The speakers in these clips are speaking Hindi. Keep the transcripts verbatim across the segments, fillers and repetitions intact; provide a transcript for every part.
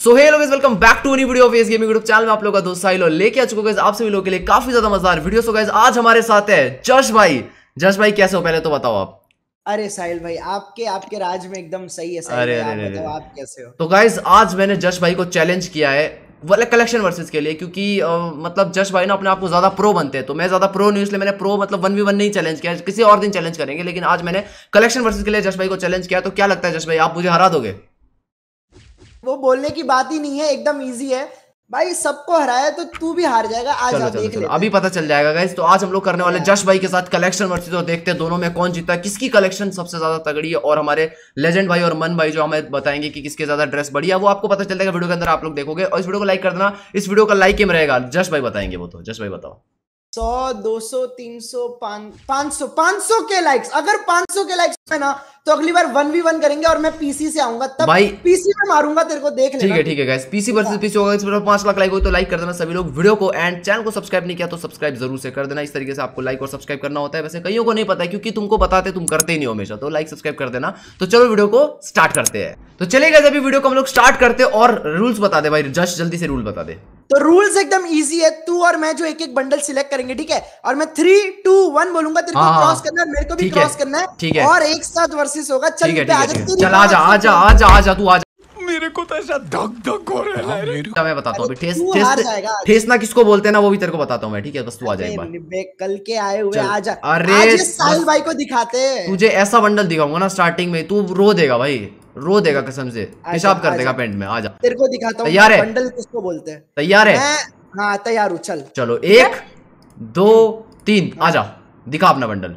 So hey guys, welcome back to new video of S gaming YouTube channel में आप लोगों का दोस्त साहिल और लेके आ चुका हूं आप सभी लोगों के लिए काफी ज्यादा मजेदार वीडियो। सो गाइस आज हमारे साथ है जश भाई। जश भाई कैसे हो, पहले तो बताओ आप। अरे साहिल भाई आपके आपके राज में एकदम सही है साहिल अरे भाई, अरे आप अरे बताओ आप कैसे हो। तो गाइस आज मैंने जश भाई को चैलेंज किया है वाले कलेक्शन वर्सेस के लिए, क्योंकि आ, मतलब जश भाई ना अपने आप को ज्यादा प्रो बनते हैं, तो मैं ज्यादा प्रो नहीं, इसलिए मैंने प्रो मतलब वन वी वन नहीं चैलेंज किया, किसी और दिन चैलेंज करेंगे। लेकिन आज मैंने कलेक्शन वर्सेस के लिए जश भाई को चैलेंज किया। तो क्या लगता है जश भाई, आप मुझे हरा दोगे? वो बोलने की बात ही नहीं है, एकदम इजी है भाई, सबको हराया तो तू भी हार जाएगा। आज चलो आप चलो देख चलो लेते अभी पता चल जाएगा गाइस। तो आज हम लोग करने वाले जश भाई के साथ कलेक्शन वर्सेस, तो देखते हैं दोनों में कौन जीता है, किसकी कलेक्शन सबसे ज्यादा तगड़ी है। और हमारे लेजेंड भाई और मन भाई जो हमें बताएंगे कि किसके ज्यादा ड्रेस बढ़िया, वो आपको पता चल जाएगा वीडियो के अंदर, आप लोग देखोगे। और इस वीडियो को लाइक कर देना, इस वीडियो का लाइक एम रहेगा, जश भाई बताएंगे वो। तो जश भाई बताओ। सौ दो सौ तीन सौ पाँच सौ पाँच सौ के लाइक्स, अगर पाँच सौ के लाइक्स है ना तो अगली बार वन वी वन करेंगे और मैं पीसी से आऊंगा, तब भाई पीसी में मारूंगा तेरे को, देख लेना। ठीक है ठीक है गाइस, पीसी वर्सेस पीसी होगा। इस वीडियो पर पांच लाख लाइक हो तो लाइक कर देना सभी लोग वीडियो को, एंड चैनल को सब्सक्राइब नहीं किया तो सब्सक्राइब जरूर से कर देना। इस तरीके से आपको लाइक और सब्सक्राइब करना होता है, वैसे कईयों को नहीं पता है क्योंकि तुमको बताते तुम करते ही नहीं हो हमेशा, तो लाइक सब्सक्राइब कर देना। तो चलो वीडियो को स्टार्ट करते हैं। तो चलिए गाइस अभी वीडियो को हम लोग स्टार्ट करते हैं, और रूल्स बता दे भाई, जस्ट जल्दी से रूल बता दे। तो रूल्स एकदम इजी है, तू और मैं जो एक एक बंडल सिलेक्ट करेंगे, ठीक है, और मैं थ्री टू वन बोलूंगा, तेरे को क्रॉस करना है, मेरे को भी क्रॉस करना है, ठीक है, और एक साथ वर्सेस होगा। चल चल आजा आजा आजा आजा तू आजा। मेरे को तो ऐसा धक धक हो रहा है। मैं बताता हूँ अभी, ठेस ठेस ठेसना किसको बोलते हैं ना, वो भी तेरे को बताता हूँ मैं, ठीक है, बस तू आ जा एक बार। कल के आए हुए आजा। अरे साहिल भाई को दिखाते, तुझे ऐसा बंडल दिखाऊंगा ना स्टार्टिंग में, तू रो देगा भाई, रो देगा कसम से, पेशाब कर देगा पेंट में। आजा तेरे को दिखाता हूँ तैयार है, बंडल किसको बोलते हैं। तैयार है? हाँ तैयार हूँ, चल चलो एक दो तीन, आजा दिखा अपना बंडल।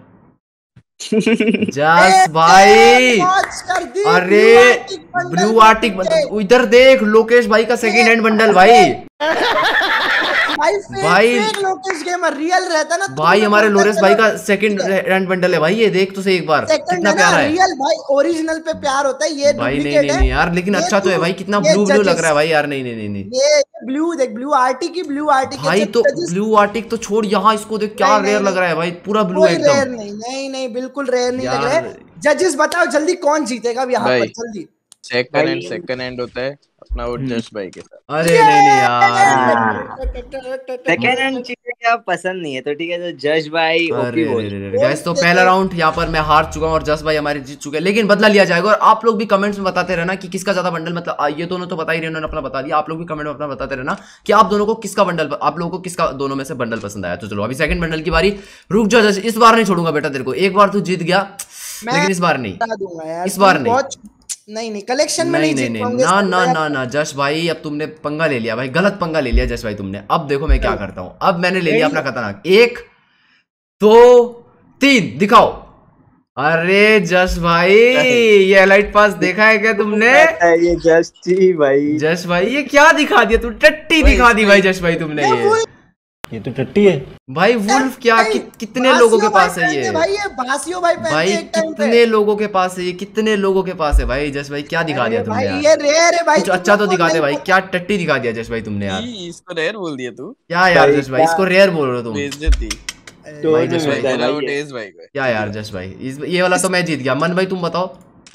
जस भाई, अरे ब्लू आर्टिक, इधर देख लोकेश भाई का सेकंड हैंड बंडल भाई। भाई भाई लोकेश गेमर रियल रहता ना भाई, हमारे लोरेस भाई का सेकंड हैंड बंडल है भाई, ये देख तो सही एक बार, कितना प्यारा है। रियल भाई, ओरिजिनल पे प्यार होता है, ये भाई नहीं नहीं नहीं यार, लेकिन अच्छा तो है भाई, कितना ब्लू ब्लू लग रहा है भाई यार। नहीं नहीं नहीं ये ब्लू देख, ब्लू आर्टिक की ब्लू आर्टिक भाई, तो ब्लू आर्टिक तो छोड़, यहाँ इसको देख क्या रेयर लग रहा है भाई, पूरा ब्लू है एकदम। रेयर नहीं नहीं नहीं बिल्कुल रेयर नहीं लग रहा है। जजेस बताओ जल्दी कौन जीतेगा यहाँ पर, जल्दी। सेकंड हैंड सेकंड हैंड होता है अपना, वो जश भाई के साथ। अरे नहीं नहीं यार, सेकंड हैंड चीजें क्या पसंद नहीं है, तो ठीक है, तो जश भाई ओपी बोल। गाइस तो पहला राउंड यहाँ पर मैं हार चुका हूँ और जश भाई हमारे जीत चुके हैं, लेकिन बदला लिया जाएगा। और आप लोग भी कमेंट्स में बताते रहना कि किसका ज्यादा बंडल, मतलब ये दोनों तो बता ही रहे, उन्होंने अपना बता दिया, आप लोग भी कमेंट में अपना बताते रहना कि आप दोनों को किसका बंडल, आप लोगों को किसका दोनों में से बंडल पसंद आया। तो चलो अभी सेकंड बंडल की बारी। रुक जा जश, इस बार नहीं छोड़ूंगा बेटा तेरे को, एक बार तू जीत गया लेकिन इस बार नहीं, इस बार नहीं नहीं नहीं कलेक्शन में नहीं नहीं नहीं ना ना ना ना जश भाई, अब तुमने पंगा ले लिया भाई, गलत पंगा ले लिया जश भाई तुमने। अब देखो मैं क्या करता हूँ, अब मैंने ले लिया अपना खतरनाक, एक दो तीन दिखाओ। अरे जश भाई, ये एलाइट पास देखा है क्या तुमने? ये जश जी भाई, जश भाई ये क्या दिखा दिया तू, टट्टी दिखा दी भाई जश भाई तुमने। ये ये तो टट्टी है भाई, वुल्फ क्या कि, कितने लोगों के पास है ये भाई, ये भासियो भाई भाई, कितने लोगों के पास है ये, कितने लोगों के पास है भाई। जश भाई क्या दिखा दिया तुमने यार, ये रेयर है भाई, कुछ अच्छा तो दिखा दे भाई, क्या टट्टी दिखा दिया जश भाई तुमने यार। इसको रेयर बोल दिया तू क्या यार जश भाई, इसको रेयर बोल रहे हो तुम, बेइज्जती भाई जश भाई भाई क्या यार जश भाई, ये वाला तो मैं जीत गया। मन भाई तुम बताओ।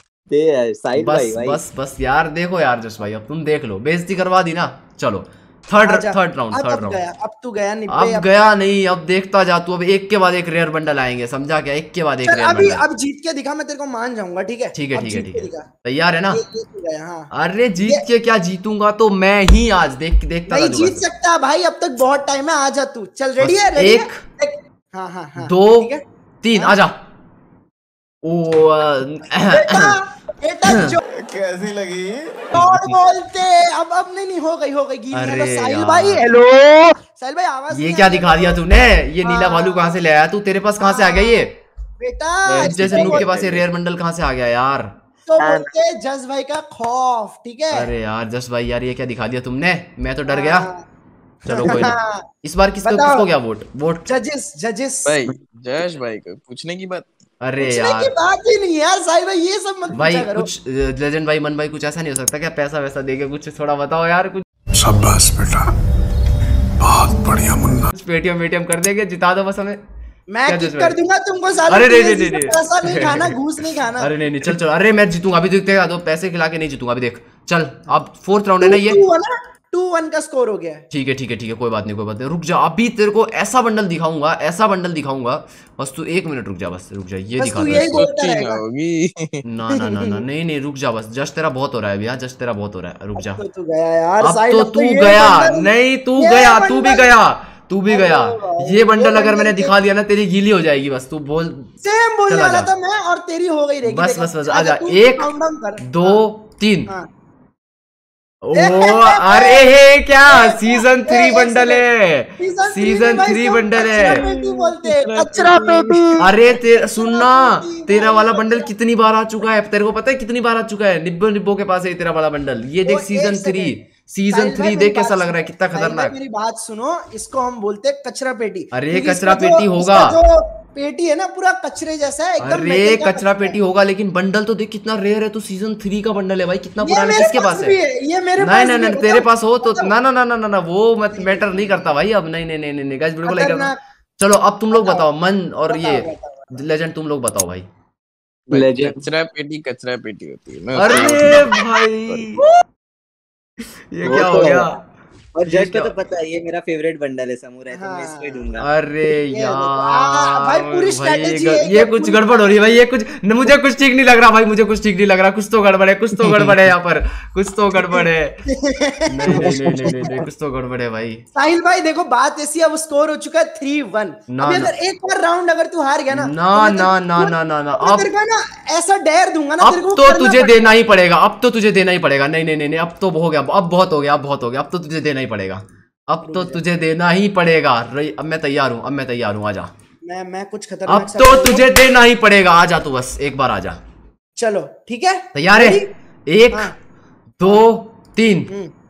बस बस बस यार देखो यार जश भाई, अब तुम देख लो, बेइज्जती करवा दी ना। चलो third third round third round अब तू गया नहीं, अब गया नहीं, अब देखता जा तू, अब एक के बाद एक रेयर बंडल आएंगे, समझा क्या, एक के बाद एक रेयर अभी बंडल। अब जीत के दिखा, मैं तेरे को मान जाऊंगा, ठीक है ठीक है ठीक है ठीक है, तैयार है ना? हाँ। अरे जीत के क्या जीतूंगा तो मैं ही आज देख देखता नहीं जीत सकता भाई, अब तक बहुत टाइम है, आ जा तू, चल रेडी है? एक हाँ हाँ हाँ दो तीन, आजा। ओ कैसी लगी और बोलते अब अब नहीं नहीं हो गई हो गई। अरे साहिल भाई, हेलो साहिल भाई, आवाज ये क्या दिखा दिया तूने, ये नीला भालू कहाँ से ले आया तू, तेरे पास कहाँ से आ गया ये बेटा? जैसे नूब के पास ये रेयर बंडल कहाँ से आ गया यार? तो बोलते जस भाई का खौफ, ठीक है। अरे यार जस भाई यार, ये क्या दिखा दिया तुमने, मैं तो डर गया। चलो कोई नहीं, इस बार किसको किसको क्या वोट वोट जजेस जजेस भाई, जश भाई को पूछने की बात। अरे यार की बात ही नहीं यार साहिल भाई, ये सब मत भाई कुछ लेजेंड भाई, मन भाई, कुछ ऐसा नहीं हो सकता क्या, पैसा वैसा देके कुछ थोड़ा बताओ यार कुछ। शाबाश बेटा, बहुत बढ़िया मुन्ना, पेटीएम पेटीएम कर देंगे, जिता दो बस हमें। मैं किक कर दूंगा तुमको साले। अरे नहीं नहीं नहीं पैसा नहीं खाना, घूस नहीं खाना। अरे नहीं नहीं चल चल, अरे मैं जीतूंगा अभी, देखते दो पैसे खिला के नहीं जीतूंगा अभी, देख चल अब फोर्थ राउंड है ना ये, टू वन का स्कोर हो गया है। ठीक है ठीक है ठीक है, कोई बात नहीं कोई बात नहीं, रुक जा अभी तेरे को ऐसा बंडल दिखाऊंगा, ऐसा बंडल दिखाऊंगा, बस तू एक मिनट रुक जा, बस रुक जा, ये दिखा दे। होगी ना ना ना ना नहीं नहीं रुक जा बस, जस्ट तेरा बहुत हो रहा है अभी, जस्ट तेरा बहुत हो रहा है, रुक जा। अब तो तू गया यार, अब तो तू गया, नहीं तू गया, तू भी गया, तू भी गया। ये बंडल अगर मैंने दिखा दिया ना तेरी गीली हो जाएगी, बस तू बोल। सेम बोलने वाला था मैं, और तेरी हो गई रहेगी। बस बस बस आजा, एक दो तीन। ओ अरे हे क्या सीजन थ्री बंडल है, सीजन थ्री बंडल है। कचरा पेटी। अरे तेरा सुनना, तेरा वाला बंडल कितनी बार आ चुका है, तेरे को पता है कितनी बार आ चुका है? निब्बो निब्बो के पास है तेरा वाला बंडल। ये देख सीजन थ्री, सीजन थ्री देख कैसा लग रहा है, कितना खतरनाक। मेरी बात सुनो, इसको हम बोलते हैं कचरा पेटी। अरे कचरा पेटी होगा, पेटी है ना पूरा कचरे जैसा है एकदम। अरे कचरा पेटी होगा, लेकिन बंडल तो देख कितना रेयर है। तो सीजन थ्री का बंडल है भाई, कितना पुराना, किसके पास है? ये मेरे नहीं नहीं नहीं तेरे पास हो तो ना ना ना ना ना वो मत मैटर नहीं करता भाई अब। नहीं नहीं नहीं नहीं गाइस वीडियो को लाइक। चलो अब तुम लोग बताओ, मन और ये लेजेंड तुम लोग बताओ भाई। कचरा पेटी कचरा पेटी होती है ना। अरे भाई ये क्या हो गया? और जज का तो पता है ये मेरा फेवरेट बंडल है समुराई, तो मैं इसको ही दूंगा। अरे यार भाई पूरी स्ट्रेटजी है, ये कुछ गड़बड़ हो रही है भाई, ये कुछ मुझे कुछ ठीक नहीं लग रहा भाई, मुझे कुछ ठीक नहीं लग रहा, कुछ तो गड़बड़ है, कुछ तो गड़बड़ है यहाँ पर, कुछ तो गड़बड़ है। नहीं नहीं नहीं नहीं कुछ तो गड़बड़ है भाई। साहिल भाई देखो बात ऐसी, अब स्कोर हो चुका है थ्री वन। अभी अगर एक और राउंड अगर तू हार गया ना ना ना ना ना ना ना अब तेरे को ना ऐसा डेयर दूंगा ना, अब तो तुझे देना ही पड़ेगा, अब तो तुझे देना ही पड़ेगा। नहीं नहीं नहीं अब तो हो गया, अब बहुत हो गया, अब बहुत हो गया, अब तो तुझे देना ही पड़ेगा, अब तो तुझे देना ही पड़ेगा। अब मैं तैयार हूँ, अब मैं तैयार हूँ, आजा। मैं मैं कुछ खतरनाक, अब तो तुझे देना ही पड़ेगा, आजा तू बस एक बार आजा। चलो ठीक है, तैयार है? एक दो तीन,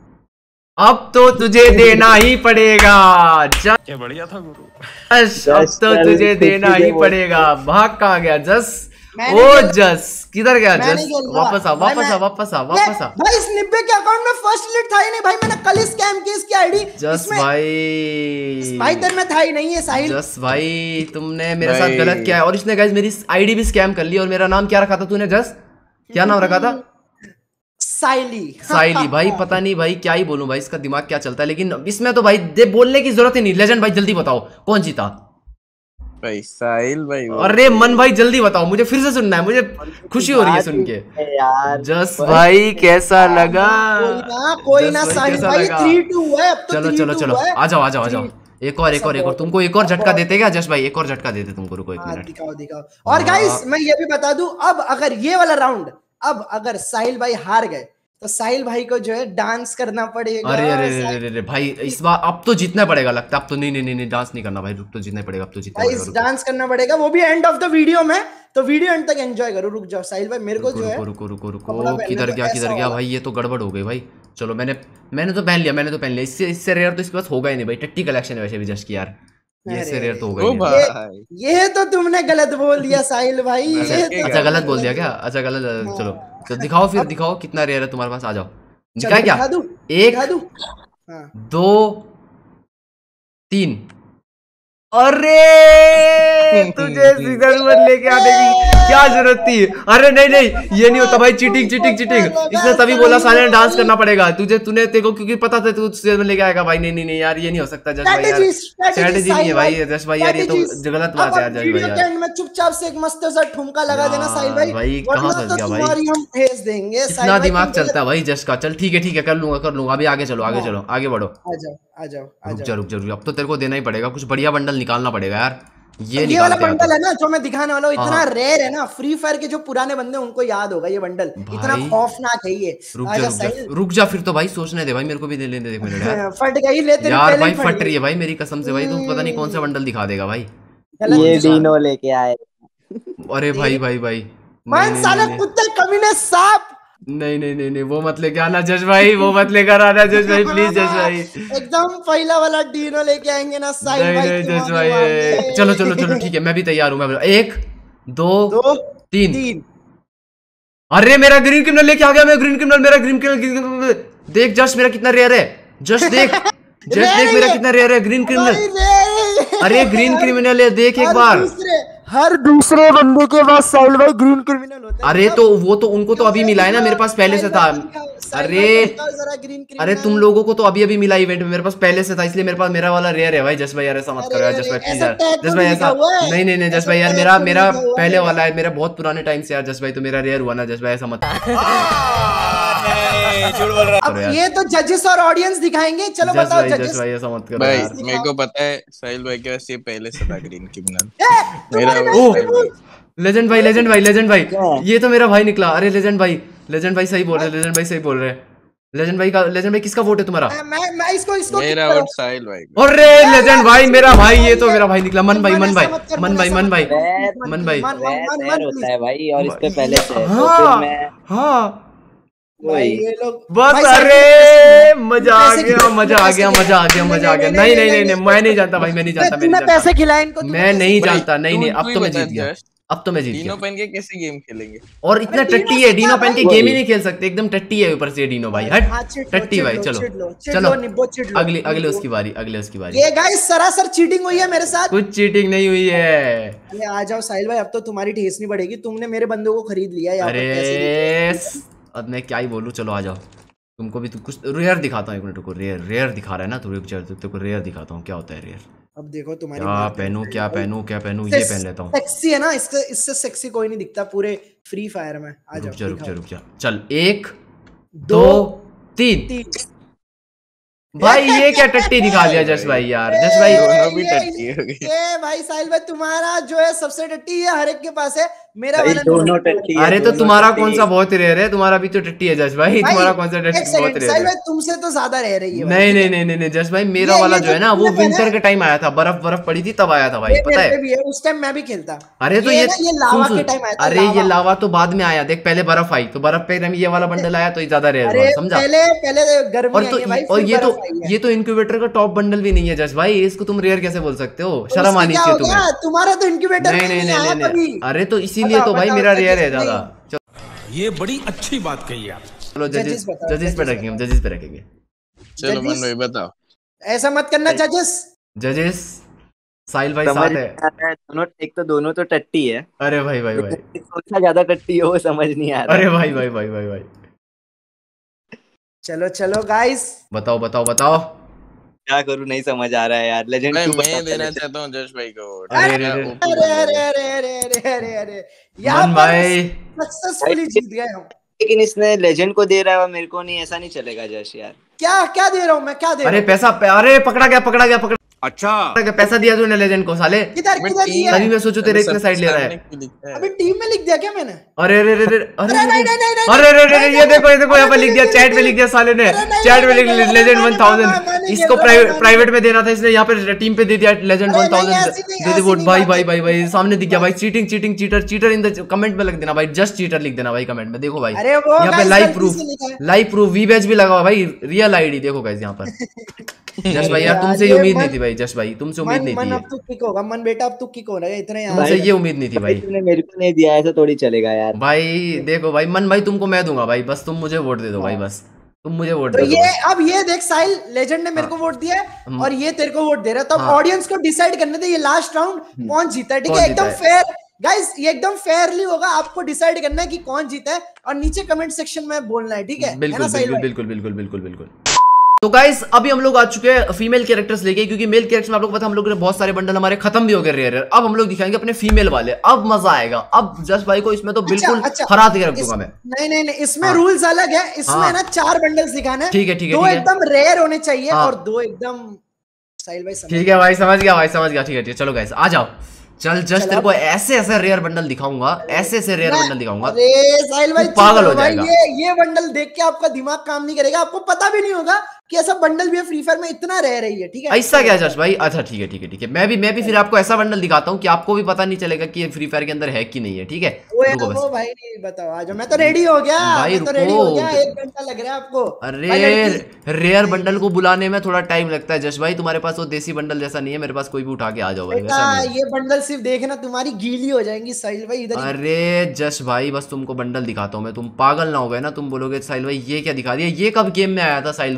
अब तो तुझे देना ही पड़ेगा। क्या बढ़िया था गुरु। अब तो तुझे देना ही पड़ेगा। भाग कहाँ गया जस? ओ जस किधर गया जस? वापस आ वापस आ वापस आ वापस आ भाई। इस निब्बे के अकाउंट में फर्स्ट लिट था ही नहीं भाई, मैंने कल ही स्कैम की इसकी आईडी। जस भाई भाई तेरे में था ही नहीं है साहिल। जस भाई तुमने मेरे साथ गलत किया है, और इसने गाइस मेरी आईडी भी स्कैम कर ली। और मेरा नाम क्या रखा था तूने जस? क्या नाम रखा था? साइली। साइली भाई पता नहीं भाई क्या ही बोलूं भाई, इसका दिमाग क्या चलता है। लेकिन इसमें तो भाई दे बोलने की जरूरत ही नहीं। लेजेंड भाई जल्दी बताओ कौन जीता? भाई साहिल भाई। अरे मन भाई जल्दी बताओ, मुझे फिर से सुनना है, मुझे खुशी हो रही है सुन के यार। जस भाई कैसा लगा? कोई ना कोई ना साहिल भाई थ्री टू है अब तो। चलो चलो चलो आ जाओ आ जाओ आ जाओ, एक और एक और एक और तुमको एक और झटका देते क्या जस भाई? एक और झटका देते तुमको, रुको एक मिनट। दिखाओ दिखाओ। और गाइस मैं ये भी बता दूं, अब अगर ये वाला राउंड अब अगर साहिल भाई हार गए तो साहिल भाई को जो है डांस करना पड़ेगा। अरे अरे अरे अरे भाई इस बार अब तो जीतना पड़ेगा लगता है। अब तो नहीं नहीं नहीं डांस नहीं करना भाई, रुक तो जीतना पड़ेगा, अब तो जीतना पड़ेगा। डांस करना पड़ेगा, वो भी एंड ऑफ द वीडियो में, तो वीडियो एंड तक एंजॉय करो। रुक जाओ साहिल भाई, मेरे को जो है रुको रुको रुको रुको किधर गया किधर गया भाई? ये तो गड़बड़ हो गई भाई। चलो मैंने मैंने तो पहन लिया, मैंने तो पहन लिया। इससे इससे रेयर तो इसके पास होगा ही नहीं भाई। टट्टी कलेक्शन है वैसे भी जस्ट की यार, ये से रेयर तो हो गई। ये, ये तो तुमने गलत बोल दिया साहिल भाई। ये तो अच्छा गलत बोल दिया क्या? अच्छा गलत। चलो तो दिखाओ फिर, दिखाओ कितना रेयर है तुम्हारे पास, आ जाओ। दिखाए क्या? एक दो तीन। अरे तुझे सीजन वन लेके आने की क्या जरूरत थी? अरे नहीं नहीं ये नहीं होता भाई, चीटिंग चीटिंग चीटिंग। इसने तभी बोला साले ने डांस करना पड़ेगा तुझे, तूने तेको क्योंकि पता था तू सीजन वन लेके आएगा भाई। नहीं नहीं नहीं यार ये नहीं हो सकता जस भाई यार, स्ट्रेटजी नहीं है भाई जस भाई यार, ये तो गलत बात है यार जस भाई यार। मैं चुपचाप से एक मस्त सा ठुमका लगा देना साहिल भाई। भाई कहां फंस गया भाई? हम भेज देंगे। इतना दिमाग चलता है भाई जस का। चल ठीक है ठीक है कर लूंगा कर लूंगा। अभी आगे चलो आगे चलो आगे बढ़ो। आ जाओ आ जाओ आ जाओ। रुक जा रुक जा, अब तो तेरे को देना ही पड़ेगा, कुछ बढ़िया बंडल निकालना पड़ेगा यार। ये ये वाला बंडल है ना जो मैं दिखाने वाला हूँ, इतना रेयर है ना। फ्री फायर के जो पुराने बंदे उनको याद होगा ये बंडल, इतना खौफनाक है ये। रुक जा रुक जा रुक जा फिर तो भाई सोचने दे भाई, मेरे को भी दे लेने दे। देख मिनट यार फट गई ले तेरी यार भाई, फट रही है भाई मेरी कसम से भाई। तू पता नहीं कौन सा बंडल दिखा देगा भाई। ये डीनो लेके आए। अरे भाई भाई भाई मान साले कुत्ते कमीने सांप। नहीं नहीं नहीं नहीं वो मत लेके आना जज भाई, वो मत लेकर आना जज भाई प्लीज जज भाई। एकदम पहला वाला डीनो लेके आएंगे ना साहिल भाई। नहीं जज भाई चलो चलो चलो ठीक है मैं भी तैयार हूँ। मैं एक दो, दो तीन, तीन। अरे मेरा ग्रीन क्रिमिनल लेके आ गया। मैं ग्रीन क्रिमिनल, मेरा ग्रीन क्रिमिनल देख जस्ट मेरा कितना रेयर है। जस्ट देख जस्ट देख मेरा कितना रेयर है ग्रीन क्रिमिनल। अरे ग्रीन क्रिमिनल है देख एक बार। हर दूसरे बंदे के पास साहिल भाई ग्रीन क्रिमिनल होता है। अरे तो वो तो उनको तो अभी मिला है ना, मेरे पास पहले से था। अरे अरे तुम लोगों को तो अभी अभी मिला इवेंट में, मेरे पास पहले से था इसलिए मेरे पास मेरा वाला रेयर है भाई। जस भाई यार ऐसा मत करो यार, जस भाई प्लीज यार, जस भाई ऐसा नहीं नहीं नहीं, जस भाई यार मेरा मेरा पहले वाला है, मेरा बहुत पुराने टाइम से यार। जस भाई तो मेरा रेयर हुआ ना, जस भाई ऐसा मत। अब ये तो जजेस और ऑडियंस दिखाएंगे, चलो बताओ जजेस। जस भाई ऐसा मत करो भाई, यार। मेरे को पता है साहिल भाई के पास ये पहले से था ग्रीन क्रिमिनल। मेरा लेजेंड भाई, लेजेंड भाई, लेजेंड भाई, ये तो मेरा भाई निकला। अरे लेजेंड भाई, लेजेंड भाई सही बोल रहे, लेजेंड भाई सही बोल रहे। लेजेंड भाई का, लेजेंड भाई किसका वोट है तुम्हारा? मैं मैं इसको इसको मेरा वोट साहिल भाई। अरे लेजेंड भाई मेरा भाई, ये तो मेरा भाई निकला। मन भाई, मन भाई, मन भाई, मन भाई, मन भाई होता है भाई, और इसके पहले से हाँ हाँ भाई ये लोग बस। अरे मजा आ गया, मजा आ गया, मजा आ गया, मजा आ गया। नहीं नहीं नहीं नहीं, मैं नहीं जानता भाई, मैं नहीं जानता, मैं नहीं पैसे खिलाए इनको, मैं नहीं जानता। नहीं नहीं, अब तो मैं जीत गया, अब तो मैं जीत डीनो गया। पहन के कैसे गेम खेलेंगे? और इतना टट्टी है डीनो पहन के, गेम ही नहीं खेल सकते, एकदम टट्टी है ऊपर से डीनो भाई। हट टट्टी भाई। चलो चलो अगली अगले उसकी बारी, अगले उसकी बारी। ये गाइस सरासर चीटिंग हुई है मेरे साथ। कुछ चीटिंग नहीं हुई है। अरे आ जाओ साहिल भाई, अब तो तुम्हारी ठेस नहीं बढ़ेगी, तुमने मेरे बंदों को खरीद लिया यार। अरे अब मैं क्या ही बोलूं, चलो आ जाओ। तुमको भी तो कुछ रेयर दिखाता हूँ, एक मिनट रुको। रेयर रेयर दिखा रहा है ना, तो रुक जा, तेरे को रेयर दिखाता हूँ क्या होता है रेयर। अब देखो तुम्हारी क्या पहनूं, क्या पहनूं, क्या पहनूं, ये पहन लेता हूँ। सेक्सी है ना, इससे इससे सेक्सी कोई नहीं दिखता पूरे फ्री फायर में। आ जाओ, रुक जा रुक जा रुक जा। चल एक दो तीन। भाई ये क्या टट्टी दिखा दिया जस भाई यार। जस भाई दोनों भी टट्टी हो गई। ये भाई साहिल भाई तुम्हारा जो है सबसे टट्टी है, हर एक के पास है, मेरा वाला दोनों टट्टी है। अरे तो तुम्हारा कौन सा बहुत रेयर है? तुम्हारा भी तो टट्टी है जस भाई, तुम्हारा कौन सा टट्टी बहुत रेयर है? तुमसे तो ज्यादा रह रही है। नहीं नहीं नहीं नहीं जस भाई, मेरा वाला जो है ना वो विंटर के टाइम आया था, बर्फ बर्फ पड़ी थी तब आया था भाई, पता है? उस टाइम मैं भी खेलता। अरे तो ये लावा के टाइम आया था। अरे ये लावा तो बाद में आया, देख पहले बर्फ आई तो बर्फ पे ये वाला बंडल आया तो ज्यादा रेयर हुआ, समझा? पहले पहले गर्मी और तो और ये तो ये तो इंक्यूबेटर का टॉप बंडल भी नहीं है जस भाई, इसको तुम रेयर कैसे बोल सकते हो? शर्म आनी चाहिए तुम्हें। तुम्हारा तो इंक्यूबेटर नहीं नहीं नहीं नहीं, अरे तो इसीलिए तो भाई मेरा रेयर है ज्यादा। ये बड़ी अच्छी बात कही आप। चलो जजेस जजेस पे रखेंगे, हम जजेस पे रखेंगे। चलो मन भाई बताओ। ऐसा मत करना जजेस। जजेस साहिल भाई साथ है। दोनों एक तो दोनों तो टट्टी है। अरे भाई भाई भाई, कौन सा ज्यादा टट्टी है वो समझ नहीं आ रहा। अरे भाई भाई भाई भाई भाई, चलो चलो गाइस, बताओ बताओ बताओ क्या करूं, नहीं समझ आ रहा है यार। लेजेंड मैं मैं देना चाहता हूं जश भाई को। अरे अरे अरे अरे अरे अरे अरे अरे यहाँ मन पर भाई सक्सेसफुली जीत गए हम। लेकिन इसने लेजेंड को दे रहा है और मेरे को नहीं, ऐसा नहीं चलेगा जश यार। क्या क्या दे रहा हूँ मैं, क्या दे रहा अरे हूँ? पैसा, अरे पकड़ा गया पकड़ा गया पकड़ा। अच्छा पैसा दिया तूने लेजेंड को साले? किधर किधर दिया? तभी मैं सोचू तेरे इतने साइड ले रहा है। अभी टीम में लिख दिया क्या मैंने? अरे अरे अरे अरे अरे नहीं, नहीं, नहीं, नहीं, अरे अरे अरे नहीं, ये देखो ये देखो यहाँ पे नहीं, लिख दिया, नहीं, चैट में नहीं, लिख दिया साले ने, नहीं, नहीं, चैट में लिख नहीं, लेजेंड नहीं, वन नहीं, थाउजेंड। नहीं, इसको नहीं, प्राइवेट में देना था, इसने यहाँ पे टीम पे दे दिया लेजेंड अरे वन नहीं, थाउजेंड। ऐसी नहीं, दे दे ऐसी वोट नहीं भाई बात भाई है। भाई भाई, सामने दिख गया भाई। Cheating cheating cheater cheater in the comment में लिख देना भाई, जस्ट चीटर लिख देना भाई कमेंट में। देखो भाई अरे वो यहाँ पे guys लाइव गलती प्रूफ, से लिखा है। लाइव प्रूफ वी बैच भी लगा हुआ भाई, रियल आईडी देखो गाइस यहाँ पर। जस भाई यार तुमसे ये ये उम्मीद मन- नहीं थी भाई, जस भाई तुमसे उम्मीद मन नहीं मन अब थी, तू किक होगा, मन बेटा अब तू किक हो रहा है इतने यहाँ तुमसे से। ये उम्मीद नहीं थी भाई। तूने मेरे को नहीं दिया, ऐसा थोड़ी चलेगा यार। भाई देखो भाई, मन भाई तुमको मैं दूंगा भाई, बस तुम मुझे वोट दे दो भाई, बस तुम मुझे वोट तो दे दो ये भाई। अब ये देख साहिल, लेजेंड ने मेरे को वोट दिया है और ये तेरे को वोट दे रहा है, तो अब हाँ। ऑडियंस को डिसाइड करने दे ये लास्ट राउंड कौन जीता है, ठीक कौन है? जीता एकदम है? फेयर गाइस, ये एकदम फेयरली होगा, आपको डिसाइड करना है कि कौन जीता है और नीचे कमेंट सेक्शन में बोलना है, ठीक है? है ना बिल्कुल साहिल बिल्कुल भाई? बिल्कुल बिल्कुल बिल्कुल बिल्कुल। तो गाइस अभी हम लोग आ चुके हैं फीमेल कैरेक्टर्स लेके, क्योंकि मेल कैरेक्टर्स में आप लोग पता हम लोग ने बहुत सारे बंडल हमारे खत्म भी हो गए रेयर। अब हम लोग दिखाएंगे अपने फीमेल वाले, अब मजा आएगा। अब जस भाई को इसमें तो बिल्कुल अच्छा, हरा के रख इस- दूंगा मैं। नहीं नहीं नहीं, इसमें हाँ। रूल्स अलग है, इसमें हाँ। ना चार बंडल्स दिखाना है। ठीक है, ठीक है, दो ठीक है। एकदम रेयर होने चाहिए हाँ। और दो एकदम साहिल भाई समझ ठीक है भाई, समझ गया भाई, समझ गया। ठीक है ठीक है, चलो गाइस आ जाओ। चल जस्ट चलो। तेरे को ऐसे ऐसे रेयर बंडल दिखाऊंगा, ऐसे ऐसे रेयर मैं- बंडल दिखाऊंगा। अरे साहिल भाई तू पागल हो भाई, जाएगा। ये ये बंडल देख के आपका दिमाग काम नहीं करेगा, आपको पता भी नहीं होगा कि ऐसा बंडल भी है फ्री फायर में, इतना रह रही है, ठीक है? ऐसा क्या जश भाई? अच्छा ठीक है ठीक है ठीक है, मैं भी मैं भी फिर आपको ऐसा बंडल दिखाता हूँ कि आपको भी पता नहीं चलेगा कि ये फ्री फायर के अंदर है कि नहीं है, ठीक है? वो है रुको ना बस। वो भाई, नहीं बताओ आ जाओ, मैं तो रेडी हो गया भाई मैं तो रेडी हो रुको। गया, एक घंटा लग रहा है आपको। भाई, अरे लड़की- रेयर बंडल को बुलाने में थोड़ा टाइम लगता है जश भाई, तुम्हारे पास वो देसी बंडल जैसा नहीं है, मेरे पास कोई भी उठा के आ जाओ भाई, बेटा वैसा नहीं है। ये बंडल सिर्फ देखना तुम्हारी गीली हो जाएंगी साहिल भाई, इधर ही- अरे जश भाई बस तुमको बंडल दिखाता हूँ मैं, तुम पागल ना हो गए ना, तुम बोलोगे साहिल भाई ये क्या दिखा दिया, ये कब गेम में आया था साहिल भाई? मुझे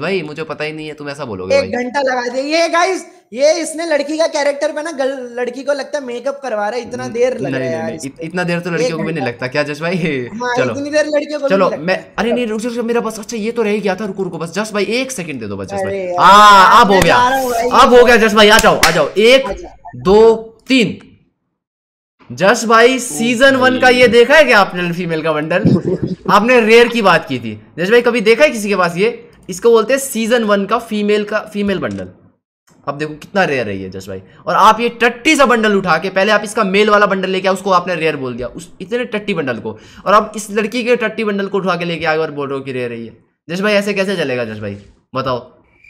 मुझे पता ही नहीं है, तुम ऐसा बोलोगे एक घंटा लगा दे ये गाइस, ये इसने लड़की का कैरेक्टर पे ना लड़की को लगता है मेकअप करवा रहा है, इतना देर लग रहा है यार। इत, इतना देर तो लड़कियों को भी नहीं लगता क्या जश भाई? हाँ, चलो इतनी देर लड़कियों को चलो मैं, अरे नहीं रुक रुक मेरा बस, अच्छा ये तो रह गया था, रुको रुको बस जश भाई एक सेकंड दे दो बस जश भाई। हाँ अब हो गया, अब हो गया जश भाई, आ जाओ आ जाओ, एक दो तीन। जश भाई सीजन वन का ये देखा है क्या आपने फीमेल का बंडल? आपने रेयर की बात की थी जश भाई, कभी देखा है किसी के पास ये? इसको बोलते हैं सीजन वन का फीमेल का फीमेल बंडल। अब देखो कितना रेयर है ये जश भाई, और आप ये टट्टी सा बंडल उठा के, पहले आप इसका मेल वाला बंडल लेके आए, उसको आपने रेयर बोल दिया, उस इतने टट्टी बंडल को, और अब इस लड़की के टट्टी बंडल को उठा के लेके आए और बोल रहे हो कि रेयर है ये। जश भाई ऐसे कैसे चलेगा जश भाई, बताओ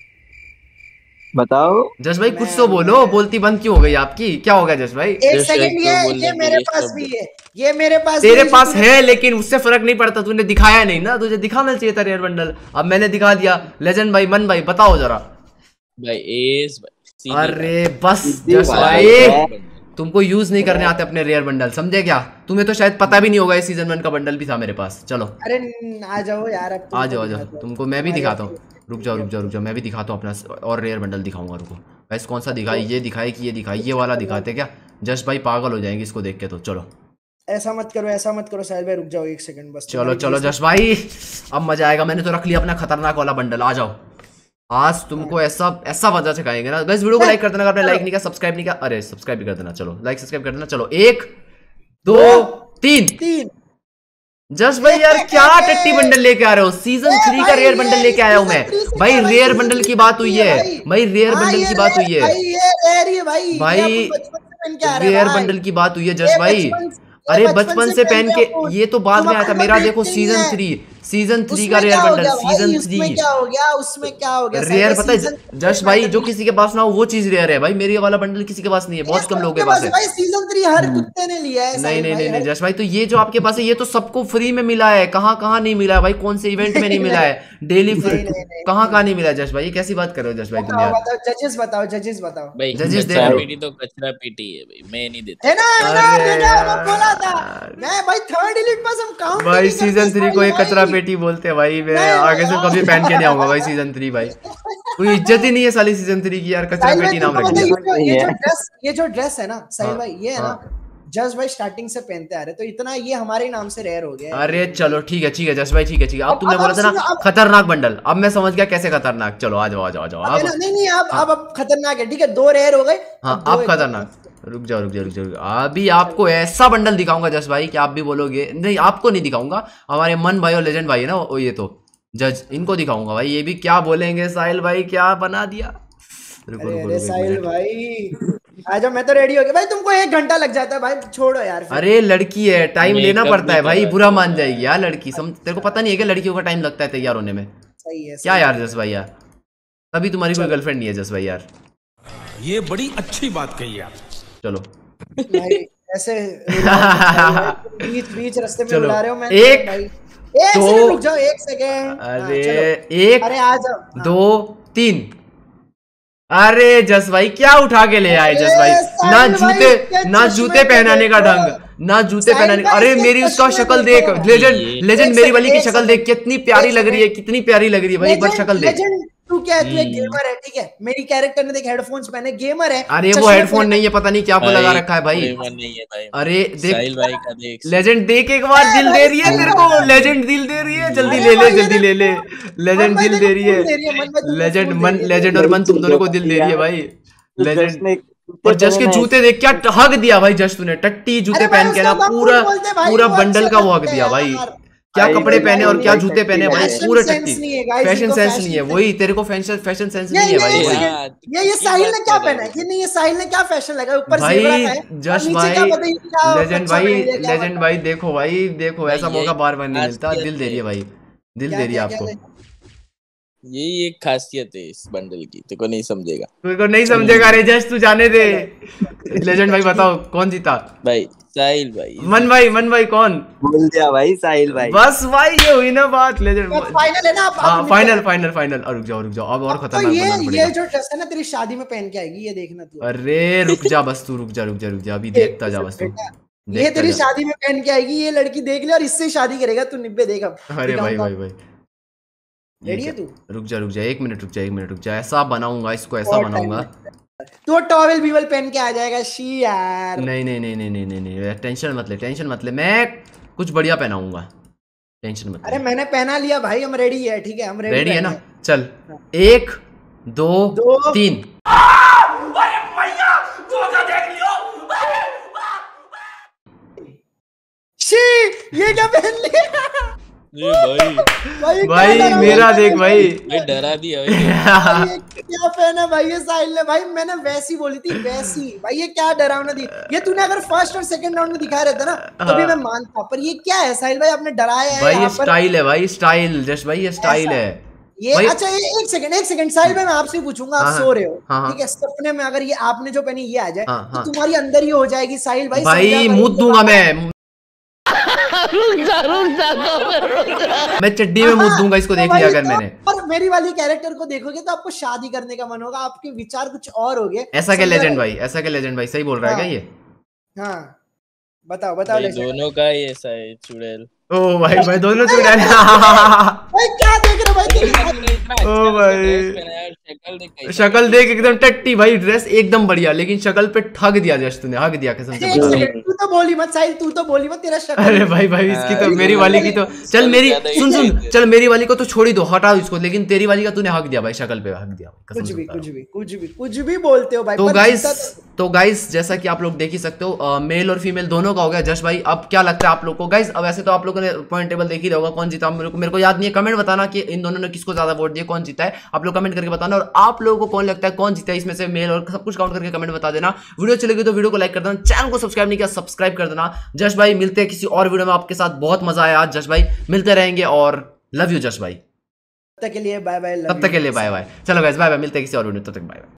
बताओ जश भाई, कुछ तो बोलो, बोलती बंद क्यों हो गई आपकी, क्या होगा जश भाई? एक सेकंड, ये ये मेरे पास भी है, ये मेरे पास तेरे पास है, लेकिन उससे फर्क नहीं पड़ता, तूने दिखाया नहीं ना, तुझे दिखाना चाहिए था रेयर बंडल, अब मैंने दिखा दिया। लेजेंड भाई, मन भाई बताओ जरा। भाई एस भाई, अरे बस जश भाई, तुमको यूज नहीं करने आते अपने रेयर बंडल, समझे क्या? तुम्हें तो शायद पता भी नहीं होगा, ये सीजन वन का बंडल भी था मेरे पास। चलो अरे आ जाओ यार, अब आ जाओ आ जाओ, तुमको मैं भी दिखाता हूँ, रुक जाओ रुक जाओ रुक जाओ, मैं भी दिखाता हूँ अपना और रेयर बंडल दिखाऊंगा, रुको। वैसे कौन सा दिखाई, ये दिखाए कि ये दिखाई, ये वाला दिखाते क्या? जश भाई पागल हो जाएंगे इसको देख के, तो चलो ऐसा मत करो, ऐसा मत करो साहिल भाई, रुक जाओ एक सेकंड बस। चलो चलो जश भाई, अब मजा आएगा। मैंने तो रख लिया अपना खतरनाक वाला बंडल, आ जाओ। आज तुमको ऐसा ऐसा मजा सिखाएंगे ना। बस वीडियो को लाइक कर देना, आपने लाइक नहीं किया, सब्सक्राइब नहीं किया, अरे सब्सक्राइब भी कर देना। चलो लाइक सब्सक्राइब कर देना। चलो एक दो तीन तीन। जश भाई यार क्या टट्टी बंडल लेके आ रहे हो? सीजन थ्री का रेयर बंडल लेके आया हूँ मैं भाई। रेयर बंडल की बात हुई है भाई, रेयर बंडल की बात हुई है भाई, रेयर बंडल की बात हुई है जश भाई। अरे बचपन से पहन के, ये तो बाद में आया था मेरा। देखो सीजन थ्री, सीजन थ्री का रेयर बंडल, सीजन थ्री क्या हो गया उसमें, क्या हो गया रेयर? पता है जश भाई, जो किसी के पास ना हो वो चीज रेयर है भाई। मेरे वाला बंडल किसी के पास नहीं है, बहुत कम लोगों के पास है भाई। सीजन थ्री हर कुत्ते ने लिया है। नहीं नहीं नहीं जश भाई, तो ये जो आपके पास है ये तो सबको फ्री में मिला है। कहाँ कहाँ नहीं मिला है भाई, कौन से इवेंट में नहीं मिला है, डेली फ्री कहाँ कहाँ नहीं मिला है जश भाई? ये कैसी बात कर रहे हो जश भाई तुम यार? जजेस बताओ, जजेस बताओ भाई। जजेस कचरा पीटी तो कचरा पीटी है भाई, मैं नहीं देता है ना, है ना, है ना, मैं बोला था मैं भाई। थर्ड एलिट पास हम काउंट भाई सीजन थ्री को एक कचरा पेटी बोलते हैं भाई। मैं आगे से कभी पहन के नहीं आऊंगा भाई सीजन थ्री भाई। कोई इज्जत ही नहीं है साली सीजन थ्री की यार, कचरा पेटी नाम रख दिया। ये जो ड्रेस, ये जो ड्रेस है ना साहिल भाई, ये है ना जस भाई स्टार्टिंग से पहनते आ रहे, तो इतना ये हमारे नाम से रेयर हो गया है। अरे चलो ठीक है ठीक है जस भाई, ठीक है ठीक है। अब तुमने बोला था ना खतरनाक बंडल, अब मैं समझ गया कैसे खतरनाक। चलो आ जाओ आ जाओ आ जाओ। अब नहीं नहीं अब अब अब खतरनाक है, ठीक है, दो रेयर हो गए। हाँ अब खतरनाक। रुक जाओ रुक जाओ रुक जाओ, अभी आपको ऐसा बंडल दिखाऊंगा जस भाई कि आप भी बोलोगे नहीं। आपको नहीं दिखाऊंगा, हमारे मन भाई और लेजेंड भाई है ना वो, ये तो जज, इनको दिखाऊंगा भाई। ये भी क्या बोलेंगे साहिल भाई, क्या बना दिया। रुको रुको रुको साहिल भाई आ जाओ, मैं तो रेडी हो गया भाई। तुमको एक घंटा लग जाता है भाई, छोड़ो यार। अरे लड़की है, टाइम लेना पड़ता है भाई, बुरा मान जाएगी यार लड़की। समझ, तेरे को पता नहीं है कि लड़कियों का टाइम लगता है तैयार होने में। सही है क्या यार जस भाई यार, अभी तुम्हारी कोई गर्लफ्रेंड नहीं है जस भाई यार। ये बड़ी अच्छी बात कही आप। चलो भाई ऐसे बीच बीच रास्ते में बुला रहे हो। मैं एक भाई एक सेकंड रुक जाओ, एक सेकंड। अरे एक, अरे आ जाओ, दो तीन। अरे जस भाई क्या उठा के ले आए जस भाई, ना जूते ना जूते पहनाने का ढंग, ना जूते पहनाने। अरे मेरी उसका शक्ल देख, लेजेंड लेजेंड मेरी वाली की शक्ल देख, कितनी प्यारी लग रही है, कितनी प्यारी लग रही है भाई। एक बार शक्ल देख। तू क्या है, तू एक गेमर है, ठीक है। मेरी कैरेक्टर ने देख हेडफोन्स पहने, गेमर है। अरे वो हेडफोन नहीं है, पता नहीं क्या को लगा रखा है भाई। नहीं है भाई। अरे देख साहिल भाई का देख, लेजेंड देख, एक बार दिल दे रही है तेरे को, लेजेंड दिल दे रही है। जल्दी ले ले जल्दी ले ले, लेजेंड दिल दे रही है। लेजेंड मन, लेजेंड और मन तुम दोनों को दिल दे रही है भाई। लेजेंड और जश के जूते देख, क्या हक दिया भाई जश तूने। टट्टी जूते पहन के ना पूरा पूरा बंडल का वो हक दिया भाई। क्या कपड़े पहने और क्या जूते पहने भाई, पूरे टट्टी। फैशन सेंस नहीं है, वही तेरे को फैशन फैशन सेंस नहीं है भाई। ये ये साहिल ने क्या पहना है, ये नहीं, ये साहिल ने क्या फैशन लगा ऊपर से भाई। जश भाई, लेजेंड भाई, लेजेंड भाई देखो भाई, देखो ऐसा मौका बार बार नहीं मिलता। दिल दे रही है भाई, दिल दे रही है आपको। यही एक खासियत है इस बंडल की, तेरे को नहीं समझेगा, तेरे को नहीं समझेगा रे जश, तू जाने दे। लेजेंड भाई बताओ कौन जीता? भाई साहिल भाई। मन भाई, मन भाई कौन बोल दिया भाई? साहिल भाई। बस भाई ये हुई ना बात। लेजेंड फाइनल है ना? हाँ फाइनल फाइनल फाइनल। रुक जाओ रुक जाओ, अब और खतरनाक ये बनाना पड़ेगा। ये जो ड्रेस है ना तेरी शादी में पहन के आएगी, ये देखना तू। अरे रुक जा बस तू, रुक जा रुक जा रुक जा, अभी देखता जा बस तू। ये तेरी शादी में पहन के आएगी, ये लड़की देख ले और इससे शादी करेगा तू। निब्बे देख अब। अरे भाई भाई भाई रेडी है तू? रुक जा रुक जा एक मिनट रुक जा एक मिनट रुक जा ऐसा बनाऊंगा इसको ऐसा बनाऊंगा तो टॉवेल बीवल पहन के आ जाएगा शी यार। नहीं नहीं नहीं नहीं नहीं नहीं नहीं टेंशन मत ले टेंशन मत ले मैं कुछ बढ़िया पहनाऊंगा टेंशन मत ले। अरे मैंने पहना लिया भाई हम रेडी है ठीक है हम रेडी रेडी है ना चल एक दो, दो तीन शी ये क्या पहन लिया ये भाई भाई, भाई मेरा देख भाई भाई डरा दिया भाई ये क्या पहना भाई ये साहिल ने भाई मैंने वैसी बोली थी वैसी भाई ये क्या डरावना दी ये तूने अगर फर्स्ट और सेकंड राउंड में दिखा रहता ना तभी मैं मानता पर ये क्या है साहिल भाई आपने डराया है भाई ये स्टाइल है भाई स्टाइल जस्ट भाई ये स्टाइल है ये अच्छा ये एक सेकंड एक सेकंड साहिल भाई मैं आपसे पूछूंगा आप सो रहे हो ठीक है सपने में अगर ये आपने जो पहनी ये आ जाए तो तुम्हारी अंदर ही हो जाएगी साहिल भाई भाई मुंह दूंगा मैं रुक जा रुक जा मैं चड्डी में मुंह दूंगा इसको देख लिया अगर मैंने। और मेरी वाली कैरेक्टर को देखोगे तो आपको शादी करने का मन होगा आपके विचार कुछ और हो गए। ऐसा क्या लेजेंड भाई ऐसा क्या लेजेंड भाई सही बोल रहा है क्या ये? हाँ बताओ बताओ लेजेंड दोनों का ही ऐसा है चुड़ैल। ओ भाई भाई दोनों चुड़ैल भाई क्या देख रहे भाई ओ भाई शक्ल देख एकदम टट्टी भाई ड्रेस एकदम बढ़िया लेकिन शक्ल पे ठग दिया जस्ट तूने हक दिया कसम से। तू तो बोली मत साहिल तू तो बोली मत तेरा शक्ल। अरे भाई भाई इसकी तो मेरी वाली की तो चल मेरी सुन सुन चल मेरी वाली को तो छोड़ ही दो हटा इसको लेकिन तेरी वाली का तूने हक दिया भाई शक्ल पे हक दिया कुछ भी कुछ भी कुछ भी कुछ भी बोलते हो भाई। तो गाइस तो गाइस जैसा कि आप लोग देख ही सकते हो मेल और फीमेल दोनों का हो गया जश भाई। अब क्या लगता है आप लोग को गाइस? अब ऐसे तो आप लोगों ने पॉइंट टेबल देख ही रहा होगा कौन जीता मेरे को मेरे को याद नहीं है। कमेंट बताना कि इन दोनों ने किसको ज्यादा वोट दिए कौन जीता है आप लोग कमेंट करके बताना। और आप लोगों को कौन लगता है कौन जीता है इसमें से मेल और सब कुछ काउंट करके कमेंट बता देना। वीडियो चलेगी तो वीडियो को लाइक कर देना चैनल को सब्सक्राइब नहीं किया सब्सक्राइब कर देना। जश भाई मिलते हैं किसी और वीडियो में आपके साथ बहुत मजा आया आज जश भाई मिलते रहेंगे और लव यू जश भाई। तब तक के लिए बाय बाय तब तक के लिए बाय बाय। चलो गाइस बाय बाय मिलते हैं किसी और वीडियो तब तक बाय बाय।